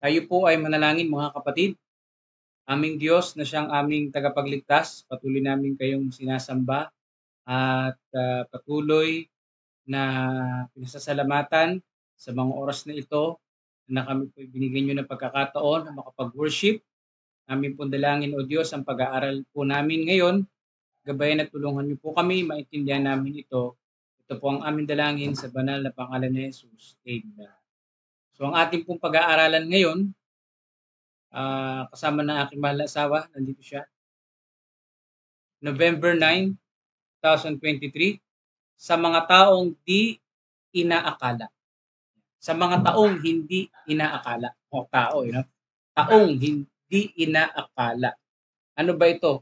Tayo po ay manalangin mga kapatid. Aming Diyos na siyang aming tagapagligtas, patuloy namin kayong sinasamba at patuloy na pinasasalamatan sa mga oras na ito na kami po binigyan nyo ng pagkakataon na makapag-worship. Amin po dalangin, O Diyos, ang pag-aaral po namin ngayon. Gabayan at tulungan niyo po kami, maintindihan namin ito. Ito po ang aming dalangin sa banal na pangalan ni Jesus. Amen. So ang ating pong pag-aaralan ngayon, kasama ng aking mahal na asawa, nandito siya. November 9, 2023, sa mga taong di inaakala. Sa mga taong hindi inaakala. O tao, taong hindi inaakala. Ano ba ito?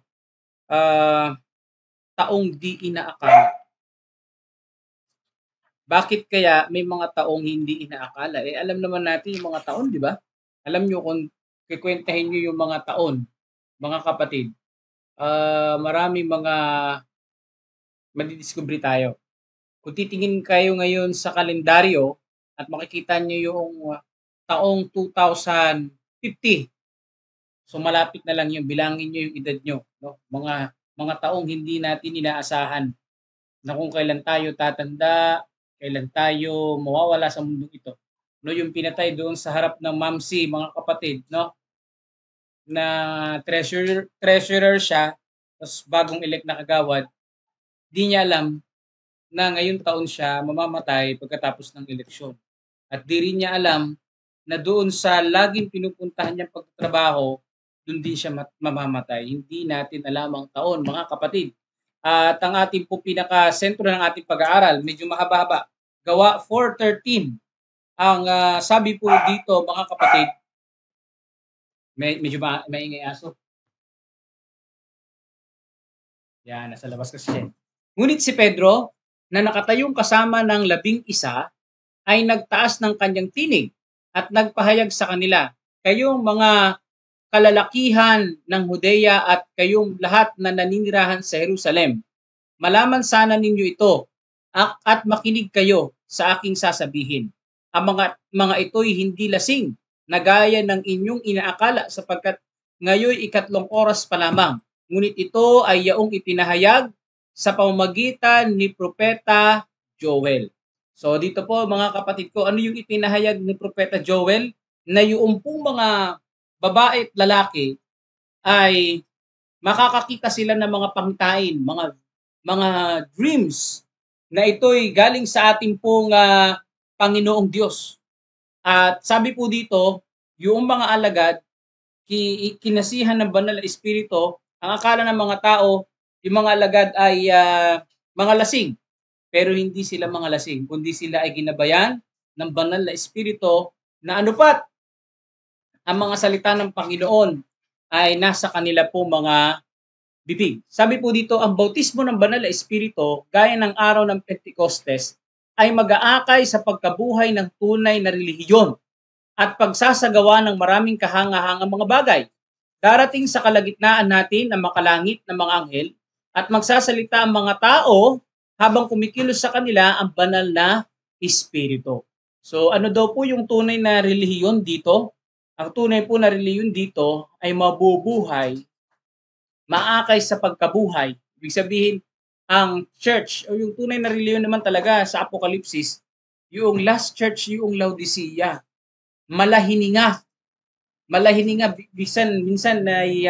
Taong di inaakala. Bakit kaya may mga taong hindi inaakala? Alam naman natin yung mga taon, di ba? Alam nyo kung kikwentahin nyo yung mga taon, mga kapatid, marami mga madidiscovery tayo. Kung titingin kayo ngayon sa kalendaryo at makikita nyo yung taong 2050, so malapit na lang yun, bilangin nyo yung edad nyo. No? Mga taong hindi natin inaasahan na kung kailan tayo tatanda, kailan tayo mawawala sa mundong ito. No, yung pinatay doon sa harap ng Mamsi, mga kapatid, no? Na treasurer siya, tapos bagong elect na kagawad, di niya alam na ngayong taon siya mamamatay pagkatapos ng eleksyon. At di rin niya alam na doon sa laging pinupuntahan niyang pagtatrabaho, doon din siya mamamatay. Hindi natin alam ang taon, mga kapatid. At ang ating po pinaka-sentro ng ating pag-aaral, medyo mahaba-haba. Gawa 4:13. Ang sabi po dito, mga kapatid, medyo maingay aso. Yan, nasa labas kasi siya. Ngunit si Pedro, na nakatayong kasama ng 11, ay nagtaas ng kanyang tinig at nagpahayag sa kanila, kayong mga kalalakihan ng Judea at kayong lahat na naninirahan sa Jerusalem, malaman sana ninyo ito at makinig kayo sa aking sasabihin. Ang mga ito'y hindi lasing na gaya ng inyong inaakala sapagkat ngayoy 3 oras pa lamang. Ngunit ito ay yaong ipinahayag sa pamamagitan ni Propeta Joel. So dito po mga kapatid ko, ano yung ipinahayag ni Propeta Joel? Na yung pong mga babae at lalaki ay makakakita sila ng mga pangitain, mga dreams na ito'y galing sa ating pong Panginoong Diyos. At sabi po dito, yung mga alagad, kinasihan ng banal na espiritu, ang akala ng mga tao, yung mga alagad ay mga lasing. Pero hindi sila mga lasing, kundi sila ay ginabayan ng banal na espiritu na anupat ang mga salita ng Panginoon ay nasa kanila po mga bibig. Sabi po dito, ang bautismo ng banal na espiritu, gaya ng araw ng Pentecostes, ay mag-aakay sa pagkabuhay ng tunay na relihiyon at pagsasagawa ng maraming kahangahangang mga bagay. Darating sa kalagitnaan natin ang makalangit na mga anghel at magsasalita ang mga tao habang kumikilos sa kanila ang banal na espiritu. So ano daw po yung tunay na relihiyon dito? Ang tunay po na relihiyon dito ay mabubuhay, maakay sa pagkabuhay. Ibig sabihin, ang church o yung tunay na relihiyon naman talaga sa Apokalipsis, yung last church, yung Laodicea, malahininga. Malahininga, minsan ay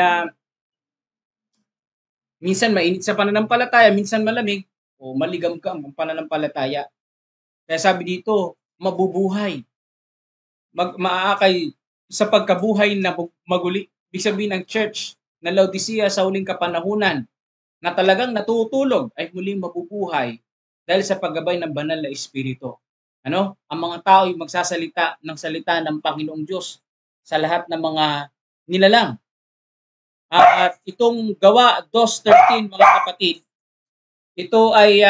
minsan mainit sa pananampalataya, minsan malamig o maligam-gam ang pananampalataya. Kaya sabi dito, mabubuhay. Maaakay sa pagkabuhay na maguli. Ibig sabihin ng church na Laodicea sa huling kapanahunan na talagang natutulog ay muling mabubuhay dahil sa paggabay ng banal na espiritu. Ang mga tao ay magsasalita ng salita ng Panginoong Diyos sa lahat ng mga nilalang. At itong Gawa 2:13, mga kapatid, ito ay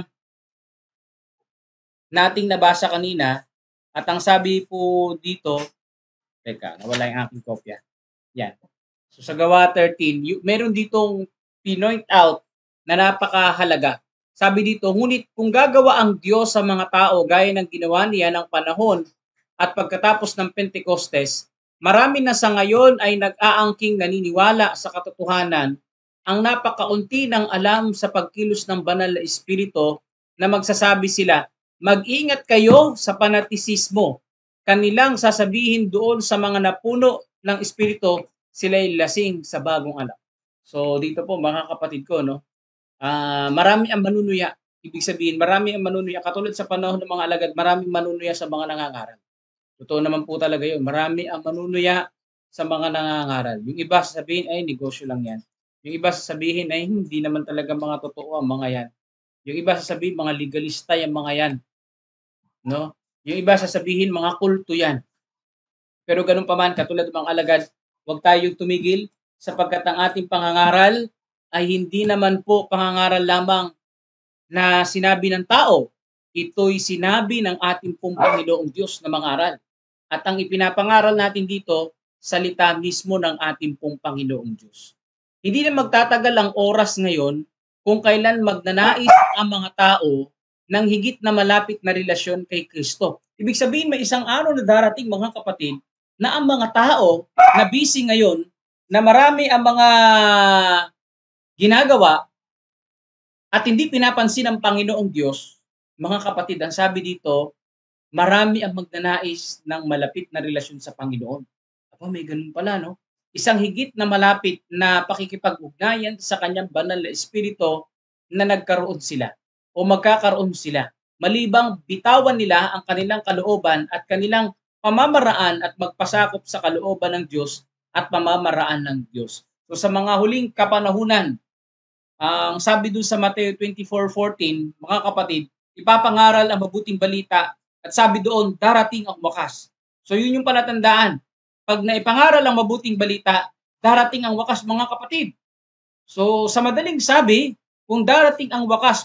nating nabasa kanina at ang sabi po dito, teka, nawala yung aking kopya. Yan. So sa Gawa 13, meron ditong pinoint out na napakahalaga. Sabi dito, ngunit kung gagawa ang Diyos sa mga tao gaya ng ginawa niya ng panahon at pagkatapos ng Pentecostes, Marami na sa ngayon ay nag-aangking naniniwala sa katotohanan ang napakaunti ng alam sa pagkilos ng banal na espiritu na magsasabi sila, mag-ingat kayo sa panatisismo. Kanilang sasabihin doon sa mga napuno ng espiritu, sila'y lasing sa bagong anak. So dito po mga kapatid ko, no, marami ang manunuya. Ibig sabihin, marami ang manunuya. Katulad sa panahon ng mga alagad, maraming manunuya sa mga nangangaral. Totoo naman po talaga yun. Marami ang manunuya sa mga nangangaral. Yung iba sasabihin, ay negosyo lang yan. Yung iba sasabihin, ay hindi naman talaga mga totoo ang mga yan. Yung iba sasabihin, mga legalista yung mga yan. No? Yung iba sasabihin, mga kulto yan. Pero ganun pa man, katulad ng mga alagad, huwag tayong tumigil sapagkat ang ating pangangaral ay hindi naman po pangangaral lamang na sinabi ng tao. Ito'y sinabi ng ating pong Panginoong Diyos na mangaral. At ang ipinapangaral natin dito, salita mismo ng ating pong Panginoong Diyos. Hindi na magtatagal ang oras ngayon kung kailan magnanais ang mga tao ng higit na malapit na relasyon kay Kristo. Ibig sabihin, may isang araw na darating, mga kapatid, na ang mga tao na busy ngayon, na marami ang mga ginagawa at hindi pinapansin ng Panginoong Diyos, mga kapatid, ang sabi dito, marami ang magnanais ng malapit na relasyon sa Panginoon. Aba, may ganun pala, no? Isang higit na malapit na pakikipag-ugnayan sa kanyang banal na espiritu na nagkaroon sila o magkakaroon sila. Malibang bitawan nila ang kanilang kalooban at kanilang pamamaraan at magpasakop sa kalooban ng Diyos at pamamaraan ng Diyos. So sa mga huling kapanahunan, ang sabi doon sa Mateo 24:14, mga kapatid, ipapangaral ang mabuting balita at sabi doon, darating ang wakas. So yun yung palatandaan. Pag naipangaral ang mabuting balita, darating ang wakas, mga kapatid. So sa madaling sabi, kung darating ang wakas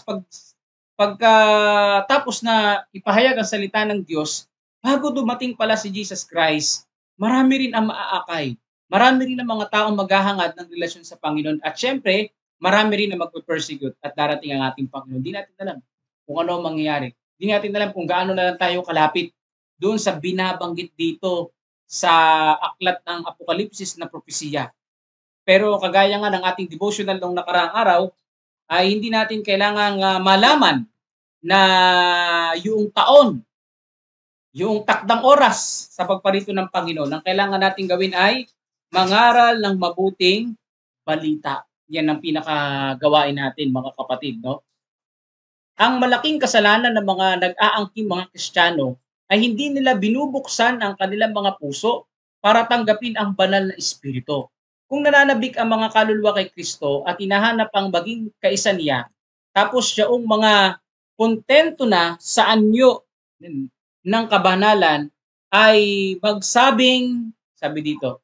pagkatapos na ipahayag ang salita ng Diyos, bago dumating pala si Jesus Christ, marami rin ang maaakay. Marami rin ang mga taong maghahangad ng relasyon sa Panginoon. At syempre, marami rin na magpe-persecute at darating ang ating Panginoon. Hindi natin alam kung ano ang mangyayari. Hindi natin alam kung gaano na lang tayo kalapit doon sa binabanggit dito sa aklat ng Apokalipsis na propesiya. Pero kagaya nga ng ating devotional nung nakaraang araw, ay hindi natin kailangang malaman na yung taon, yung takdang oras sa pagparito ng Panginoon. Ang kailangan natin gawin ay mangaral ng mabuting balita. Yan ang pinakagawain natin, mga kapatid, no? Ang malaking kasalanan ng mga nag-aangking mga Kristiyano ay hindi nila binubuksan ang kanilang mga puso para tanggapin ang banal na espiritu. Kung nananabik ang mga kaluluwa kay Kristo at hinahanap ang maging kaisa niya, tapos siyaong mga kontento na sa anyo ng kabanalan, ay magsabing, sabi dito,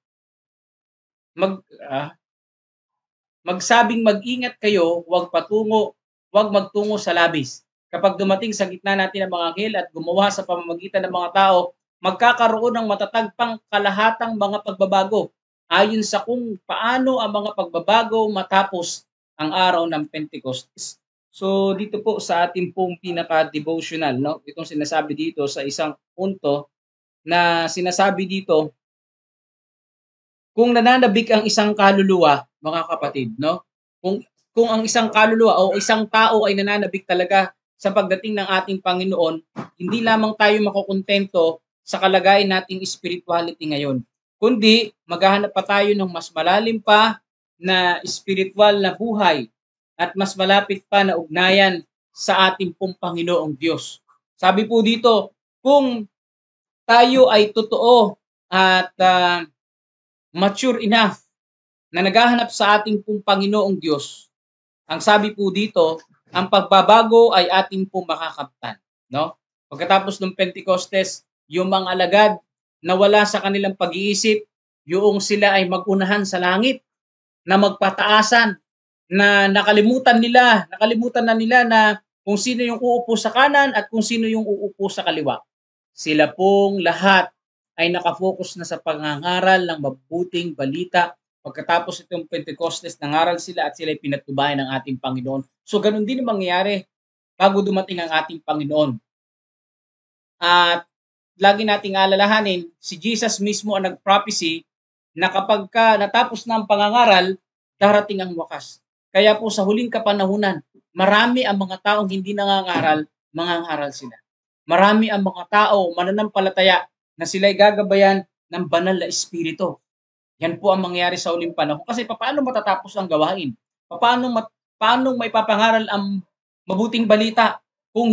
magsabing mag-ingat kayo, huwag magtungo sa labis. Kapag dumating sa gitna natin ang mga anghel at gumawa sa pamamagitan ng mga tao, magkakaroon ng matatag pang kalahatang mga pagbabago ayon sa kung paano ang mga pagbabago matapos ang araw ng Pentecostes. So dito po sa ating pong pinaka-devotional, no? Itong sinasabi dito sa isang punto na sinasabi dito, kung nananabik ang isang kaluluwa, mga kapatid, no? Kung ang isang kaluluwa o isang tao ay nananabik talaga sa pagdating ng ating Panginoon, hindi lamang tayo makukontento sa kalagayan nating spirituality ngayon, kundi maghahanap pa tayo ng mas malalim pa na spiritual na buhay at mas malapit pa na ugnayan sa ating pong Panginoong Diyos. Sabi po dito, kung tayo ay totoo at mature enough na naghahanap sa ating pong Panginoong Diyos, ang sabi po dito, ang pagbabago ay ating pong makakamtan, no? Pagkatapos ng Pentecostes, yung mga alagad na wala sa kanilang pag-iisip, yung sila ay magunahan sa langit, na magpataasan, na nakalimutan na nila na kung sino yung uupo sa kanan at kung sino yung uupo sa kaliwa. Sila pong lahat ay nakafocus na sa pangangaral ng mabuting balita. Pagkatapos itong Pentecostes, nangaral sila at sila ay pinatubayan ng ating Panginoon. So ganun din ang mangyayari bago dumating ang ating Panginoon. At lagi nating alalahanin, si Jesus mismo ang nag-prophecy na kapag ka natapos na ang pangangaral, darating ang wakas. Kaya po sa huling kapanahunan, marami ang mga taong hindi nangangaral, mangangaral sila. Marami ang mga tao, mananampalataya, na sila'y gagabayan ng banal na espiritu. Yan po ang mangyayari sa huling panahon. Kasi paano matatapos ang gawain? Paano maipapangaral ang mabuting balita kung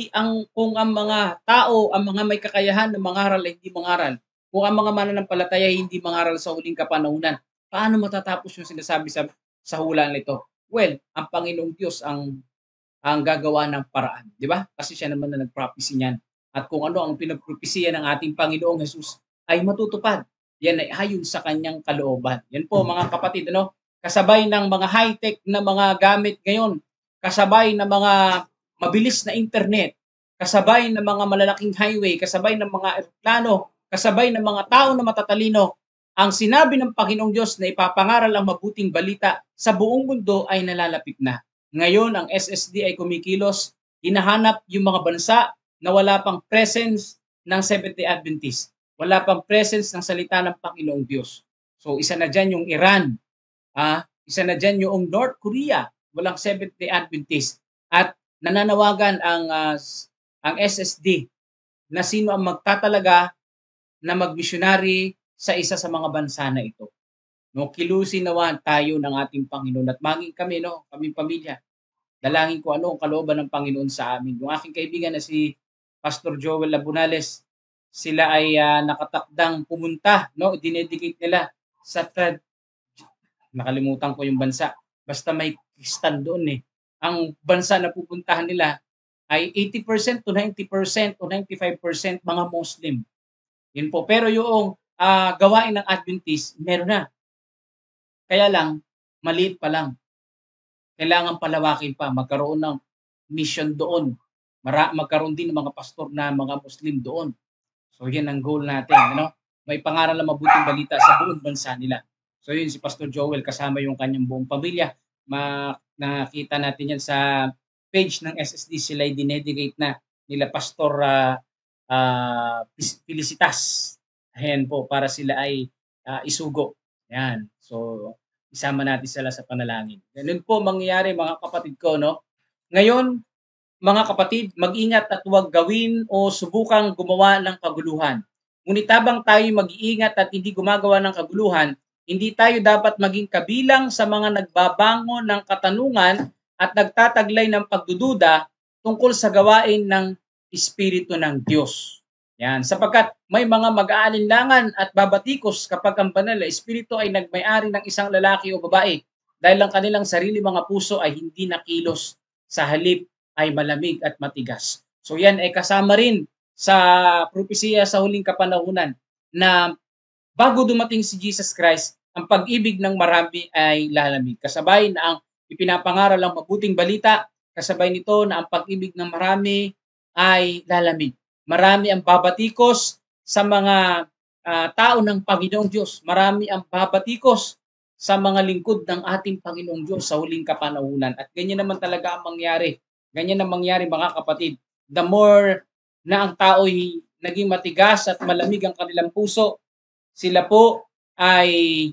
ang mga tao, ang mga may kakayahan na mangaral ay hindi mangaral? Kung ang mga mananampalataya ay hindi mangaral sa huling kapanahunan, paano matatapos yung sinasabi sa hula nito? Well, ang Panginoong Diyos ang gagawa ng paraan, di ba? Kasi siya naman na nag-prophecy niyan. At kung ano ang pinagpropesya ng ating Panginoong Jesus ay matutupad. Yan ay ayon sa kanyang kalooban. Yan po mga kapatid, ano? Kasabay ng mga high-tech na mga gamit ngayon, kasabay ng mga mabilis na internet, kasabay ng mga malalaking highway, kasabay ng mga eroplano, kasabay ng mga tao na matatalino, ang sinabi ng Panginoong Diyos na ipapangaral ang mabuting balita sa buong mundo ay nalalapit na. Ngayon, ang SSD ay kumikilos, hinahanap yung mga bansa na wala pang presence ng Seventh-day Adventist. Wala pang presence ng salita ng Panginoong Diyos. So, isa na dyan yung Iran. Isa na dyan yung North Korea. Walang Seventh-day Adventist. At nananawagan ang SSD na sino ang magtatalaga na mag-missionary sa isa sa mga bansa na ito. No, kilusin nawa tayo ng ating Panginoon at maging kami, no, kaming pamilya. Dalangin ko ano ang kalooban ng Panginoon sa amin. Yung aking kaibigan na si Pastor Joel Labunales, sila ay nakatakdang pumunta, no, dinedicate nila sa nakalimutan ko yung bansa. Basta may Kristan doon eh. Ang bansa na pupuntahan nila ay 80% to 90% o 95% mga Muslim. Yun po. Pero yung gawain ng Adventist, meron na. Kaya lang, maliit pa lang. Kailangan palawakin pa, magkaroon ng mission doon. Magkaroon din ng mga pastor na mga Muslim doon. So yan ang goal natin. Ano? May pangaral na mabuting balita sa buong bansa nila. So yun si Pastor Joel kasama yung kanyang buong pamilya. Nakita natin yan sa page ng SSD, sila ay dinedicate na nila Pastor Felicitas. Ayan po, para sila ay isugo. Ayan. So, isama natin sila sa panalangin. Ganun po mangyayari mga kapatid ko, no? Ngayon, mga kapatid, mag-ingat at huwag gawin o subukang gumawa ng kaguluhan. Ngunit habang tayo mag-iingat at hindi gumagawa ng kaguluhan, hindi tayo dapat maging kabilang sa mga nagbabango ng katanungan at nagtataglay ng pagdududa tungkol sa gawain ng Espiritu ng Diyos. Yan, sapagkat may mga mag-aalinlangan at babatikos kapag ang banal na Espiritu ay nagmay-ari ng isang lalaki o babae dahil ang kanilang sarili mga puso ay hindi nakilos, sa halip ay malamig at matigas. So yan ay kasama rin sa propesya sa huling kapanahunan na bago dumating si Jesus Christ, ang pag-ibig ng marami ay lalamig. Kasabay na ang ipinapangaral ang mabuting balita, kasabay nito na ang pag-ibig ng marami ay lalamig. Marami ang babatikos sa mga tao ng Panginoong Diyos. Marami ang babatikos sa mga lingkod ng ating Panginoong Diyos sa huling kapanahunan. At ganyan naman talaga ang mangyari. Ganyan ang mangyari mga kapatid. The more na ang tao ay naging matigas at malamig ang kanilang puso, sila po ay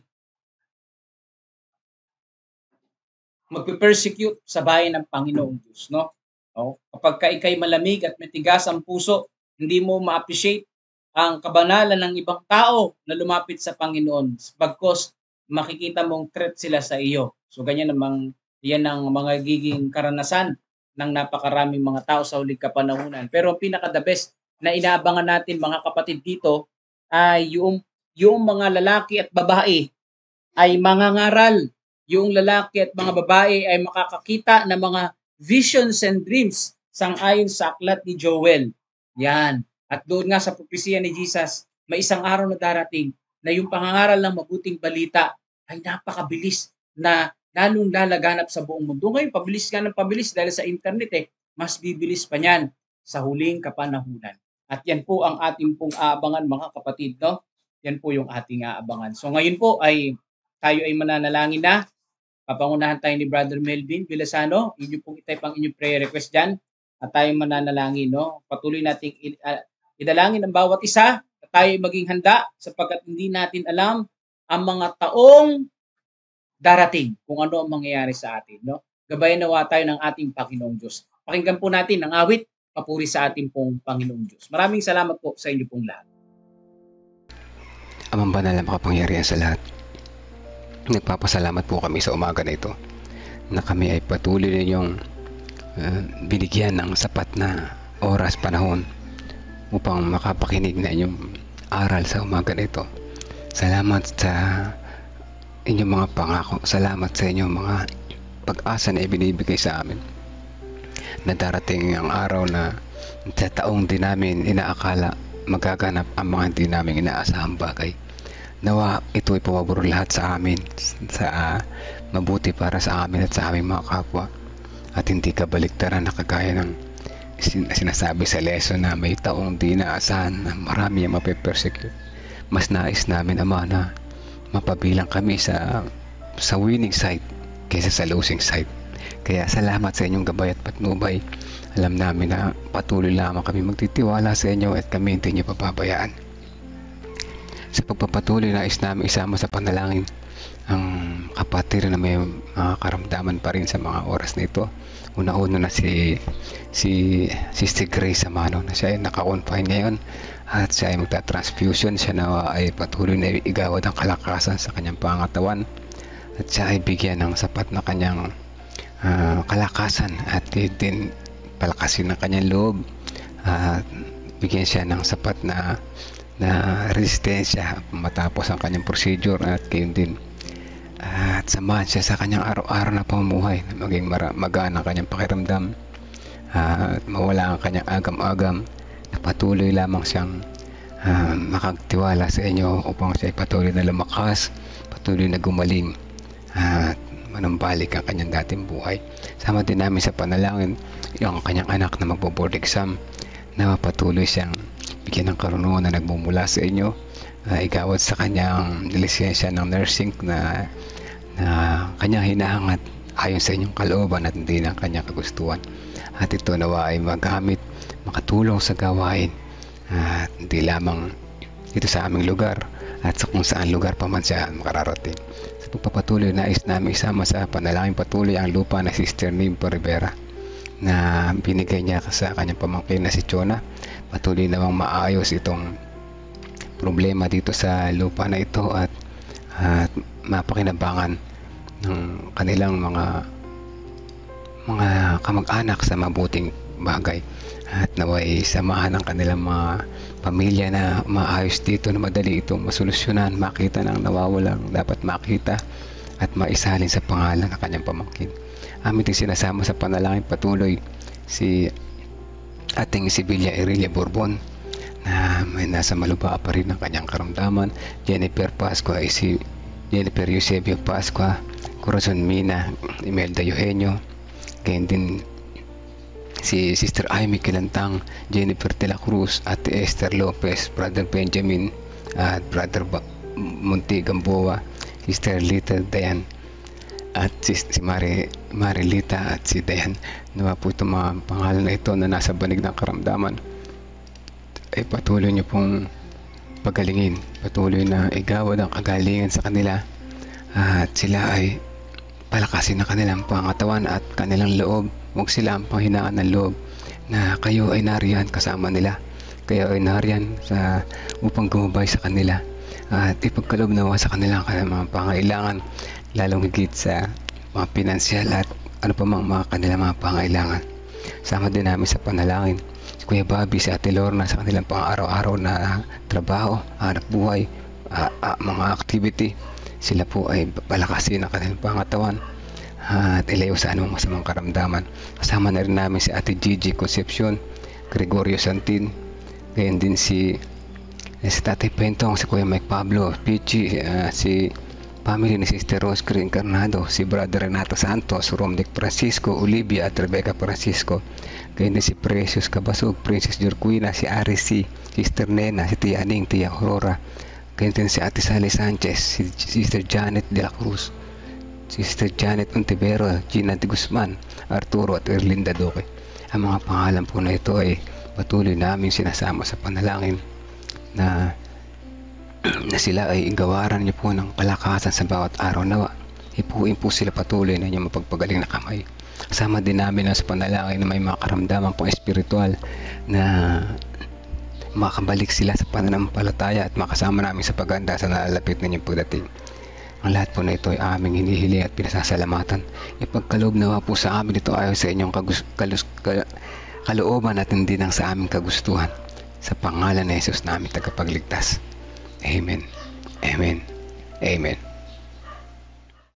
magpe-persecute sa bayan ng Panginoong Diyos, no? Kapag ikay malamig at matigas ang puso, hindi mo ma-appreciate ang kabanalan ng ibang tao na lumapit sa Panginoon, bagkos makikita mong threat sila sa iyo. So ganyan namang yan ang mga giging karanasan ng napakaraming mga tao sa huling kapanahunan. Pero ang pinaka-the best na inaabangan natin mga kapatid dito ay yung mga lalaki at babae ay mangangaral. Yung lalaki at mga babae ay makakakita ng mga visions and dreams sang-ayon sa aklat ni Joel. Yan. At doon nga sa propesya ni Jesus, may isang araw na darating na yung pangangaral ng mabuting balita ay napakabilis na lalong lalaganap sa buong mundo. Ngayon, pabilis nga ng pabilis dahil sa internet mas bibilis pa niyan sa huling kapanahunan. At yan po ang ating pong aabangan mga kapatid, no? Yan po yung ating aabangan. So ngayon po ay tayo ay mananalangin na. Papangunahan tayo ni Brother Melvin Vilasano. Inyo pong itype ang inyong prayer request dyan. At tayo mananalangin, no? Patuloy nating Idalangin ang bawat isa na tayo maging handa sapagkat hindi natin alam ang mga taong darating kung ano ang mangyayari sa atin. No? Gabayan nawa tayo ng ating Panginoong Diyos. Pakinggan po natin ang awit, papuri sa ating pong Panginoong Diyos. Maraming salamat po sa inyo pong lahat. Amang banal na makapangyarihan sa lahat, nagpapasalamat po kami sa umaga na ito na kami ay patuloy ninyong binigyan ng sapat na oras, panahon upang makapakinig na inyong aral sa umaga na ito. Salamat sa inyong mga pangako, salamat sa inyong mga pag-asa na ibinibigay sa amin na darating ang araw na sa taong di namin inaakala magaganap ang mga hindi namin inaasahang bagay. Nawa ito ay pumabor lahat sa amin, sa mabuti para sa amin at sa aming mga kapwa, at hindi kabaliktaran na kagaya ng sinasabi sa lesson na may taong di inaasahan na marami ang mape-persecute. Mas nais namin, Ama, na mapabilang kami sa winning side kaysa sa losing side. Kaya salamat sa inyong gabay at patnubay. Alam namin na patuloy lamang kami magtitiwala sa inyo at kami hindi niyo papabayaan. Sa pagpapatuloy, nais namin isama sa panalangin ang kapatid na may mga karamdaman pa rin sa mga oras na ito. Una-una na si Sister Grace Amano na siya ay naka-confine ngayon at siya ay magta-transfusion. Siya na ay patuloy na igawad ang kalakasan sa kanyang pangatawan at siya ay bigyan ng sapat na kanyang kalakasan at din palakasin ng kanyang loob at bigyan siya ng sapat na resistensya matapos ang kanyang procedure at gayon din at samahan siya sa kanyang araw-araw na pamumuhay na maging magaan ang kanyang pakiramdam at mawala ang kanyang agam-agam na patuloy lamang siyang makagtiwala sa inyo upang siya ay patuloy na lumakas, patuloy na gumaling at manumbalik ang kanyang dating buhay. Sama din namin sa panalangin yung kanyang anak na magbo-board exam na patuloy siyang bigyan ng karunungan na nagmumula sa inyo, igawad sa kanyang lisensya ng nursing na kanyang hinahangat ayon sa inyong kalooban at hindi ng kanyang kagustuhan. At ito nawa ay magamit, makatulong sa gawain at hindi lamang dito sa aming lugar at sa kung saan lugar pa man siya makararating. Sa pagpapatuloy, nais namin isama sa panalangin patuloy ang lupa na Sister Nimpa Rivera na binigay niya sa kanyang pamangkin na si Chona. Patuloy namang maayos itong problema dito sa lupa na ito at mapakinabangan ng kanilang mga kamag-anak sa mabuting bagay at naway samahan ang kanilang mga pamilya na maayos dito na madali itong masolusyonan, makita ng nawawalang dapat makita at maisalin sa pangalan ng kanyang pamangkin. Amin din sinasama sa panalangin patuloy si ating Sibilia Irelia Bourbon na may nasa malubha pa rin ng kanyang karamdaman. Jennifer Pascua, si Jennifer Eusebio Pascua, Corazon Mina, Imelda Eugenio, gayon din si Sister Amy Kilantang, Jennifer de la Cruz, Ate Esther Lopez, Brother Benjamin at Brother Monte Gamboa, Sister Lita Dayan at si Marilita at si Dayan. Nawa po itong mga pangalan na ito na nasa banig ng karamdaman ay patuloy nyo pong pagalingin, patuloy na igawad ang kagalingan sa kanila at sila ay palakasin ng kanilang pangatawan at kanilang loob. Huwag sila ang panghinaan ng loob na kayo ay nariyan kasama nila, kayo ay nariyan upang gumabay sa kanila at ipagkaloob nawa sa kanilang mga pangailangan, lalong higit sa mga pinansyal at ano pa mga kanilang mga pangailangan. Sama din namin sa panalangin si Kuya Bobby, si Ate Lorna sa kanilang pang-araw-araw na trabaho, hanap buhay, mga activity. Sila po ay palakasin ang kanilang pangatawan at ilayo sa anumang masamang karamdaman. Kasama na rin namin si Ate Gigi Concepcion, Gregorio Santin, gayon din si Tatay Pentong, si Kuya Mike Pablo Pichi, si family ni Sister Rose Encarnado, si Brother Renato Santos, Romnick Francisco, Olivia at Rebecca Francisco, gayon din si Precious Cabasog, Princess Jorquina, si Arisi, Sister Nena, si Tia Aning, Tia Aurora, gayon din si Ate Sally Sanchez, si Sister Janet de la Cruz, Sister Janet Ontivero, Gina de Guzman, Arturo at Erlinda Duque. Ang mga pangalan po na ito ay patuloy namin sinasama sa panalangin na sila ay gawaran niyo po ng palakasan sa bawat araw. Nawa ipuin po sila patuloy na inyong mapagpagaling na kamay. Kasama din namin sa panalangin na may mga karamdaman pong espiritual na makabalik sila sa pananampalataya at makasama namin sa paghanda sa nalalapit na inyong pagdating. Ang lahat po na ito ay aming hinihiling at pinasasalamatan. Ipagkaloob nawa po sa amin ito ayon sa inyong kalooban at hindi nang sa aming kagustuhan. Sa pangalan ni Jesus namin tagapagligtas. Amen. Amen. Amen.